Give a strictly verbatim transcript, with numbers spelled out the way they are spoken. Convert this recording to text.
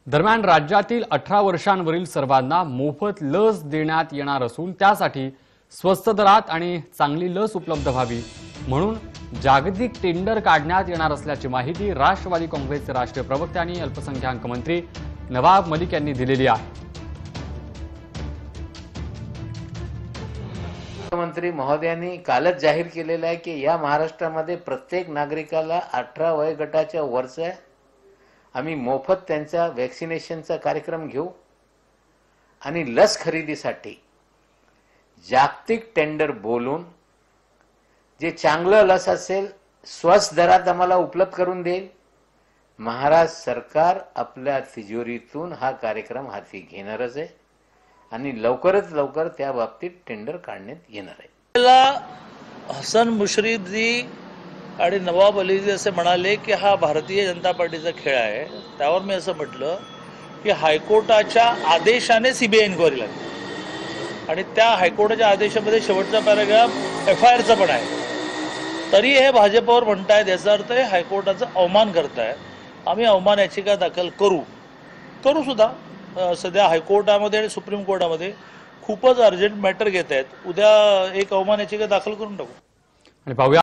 दरम्यान राज्यातील अठरा वर्षांवरील सर्वांना मोफत लस देण्यात येणार असून त्यासाठी स्वस्त दरात आणि चांगली लस उपलब्ध व्हावी म्हणून जागतिक टेंडर काढण्यात येणार असल्याची माहिती राष्ट्रवादी काँग्रेसचे राष्ट्रीय प्रवक्ते आणि अल्पसंख्याक मंत्री नवाब मलिक यांनी दिलेली आहे। मुख्यमंत्री महोदयांनी कालच जाहीर केलेलं आहे की या महाराष्ट्रामध्ये प्रत्येक नागरिकाला अठरा वय गटाच्या वरचा आम्ही मोफत त्यांचा वॅक्सिनेशनचा कार्यक्रम घेऊ आणि लस खरेदीसाठी जागतिक टेंडर बोलून जे चांगलं लस असेल स्वस्त दरात आम्हाला उपलब्ध करून देईल। महाराष्ट्र सरकार आपल्या तिजोरीतून हा कार्यक्रम हाती घेणारच आहे आणि लवकरच लवकर त्या बाबतीत टेंडर काढण्यात येणार आहे। हसन मुश्रीफ जी आणि नवाब अली जी असे म्हणाले की हा भारतीय जनता पार्टीचा खेळ आहे, त्यावर मी असं म्हटलं की हायकोर्टाच्या आदेशाने सीबीआय इन्क्वायरी लागली आणि त्या हायकोर्टाच्या आदेशामध्ये शेवटचा पॅराग्राफ एफ आय आरचा पण आहे, तरी हे भाजपवर म्हणतायत याचा अर्थ हे हायकोर्टाचा अवमान करताय। आम्ही अवमान याचिका दाखल करू करू सुद्धा सध्या हायकोर्टामध्ये आणि सुप्रीम कोर्टामध्ये खूपच अर्जंट मॅटर घेत आहेत। उद्या एक अवमान याचिका दाखल करून टाकू। आणि पाहूया